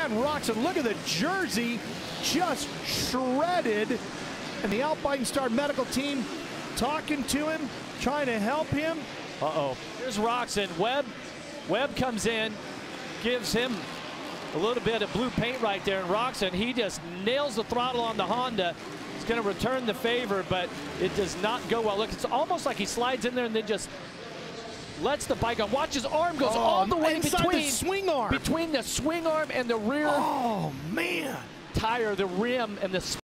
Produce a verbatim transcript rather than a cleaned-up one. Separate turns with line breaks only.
time, Roczens. Look at the jersey, just shredded. And the Alpine Star medical team talking to him, trying to help him.
Uh-oh. Here's Roczens. Webb. Webb comes in, gives him a little bit of blue paint right there. And Roczens, he just nails the throttle on the Honda. He's going to return the favor, but it does not go well. Look, it's almost like he slides in there and then just lets the bike on. Watch his arm goes
oh,
all the way
inside
between
the swing arm.
between the swing arm and the rear
oh, man.
tire, the rim, and the